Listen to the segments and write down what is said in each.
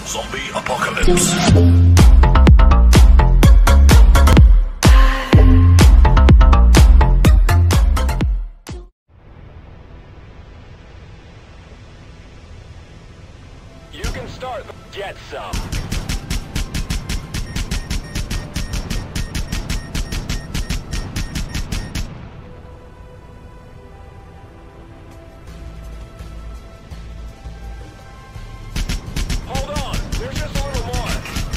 Zombie apocalypse. You can start the get some. Hold on, there's just a little more.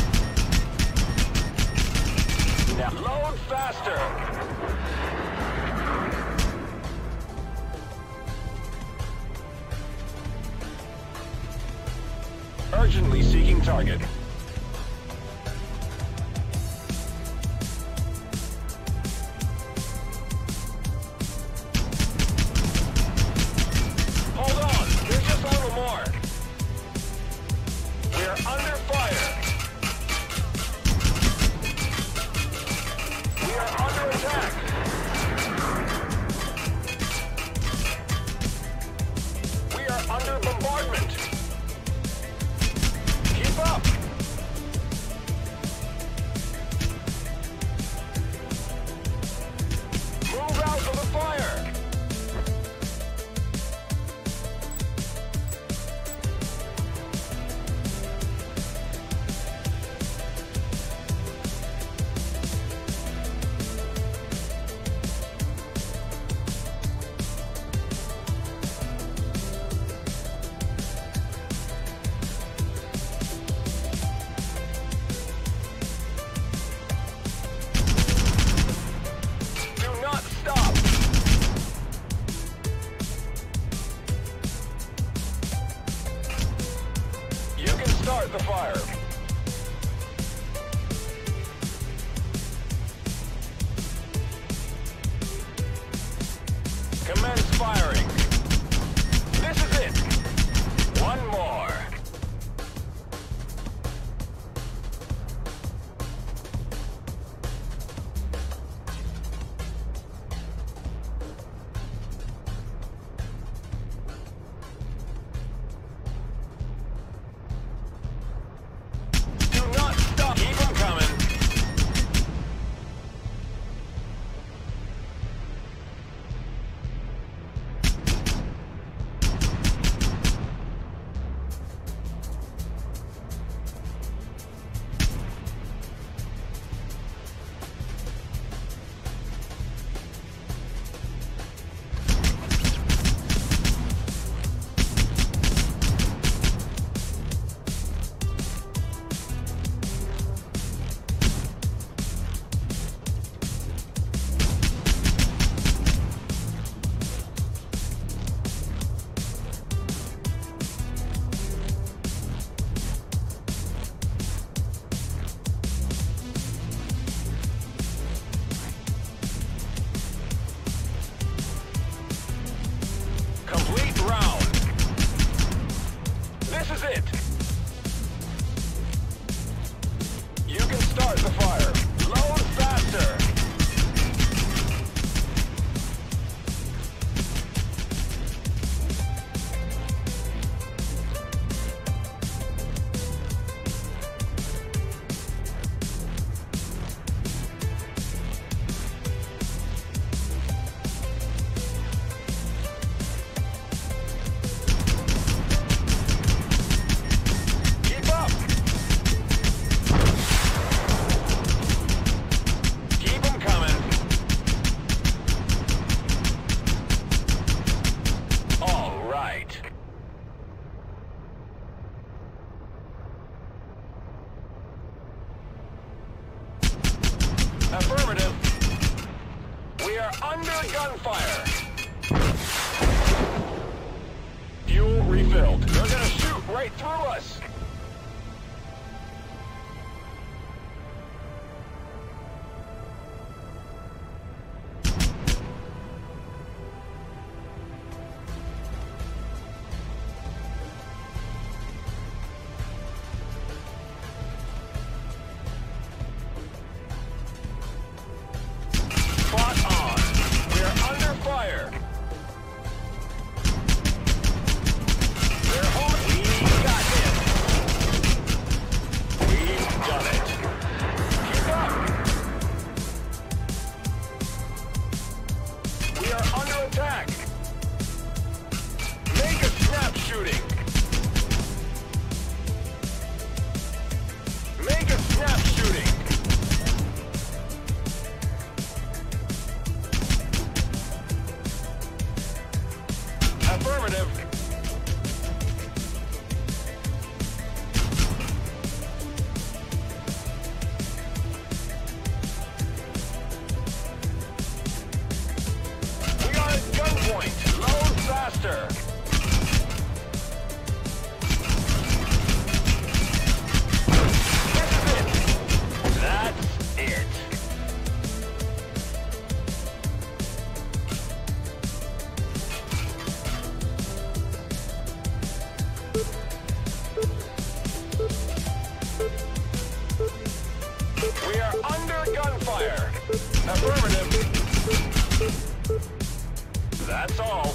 Now load faster. Urgently seeking target. Hold on, there's just a little more. We're under fire. We are under attack. We are under bombardment. Keep up! Move out of the fire! Do not stop! You can start the fire. Commence firing. This is it. One more. Do not stop. Keep them coming. Complete round. This is it. You can start the fire. Load faster. That's all.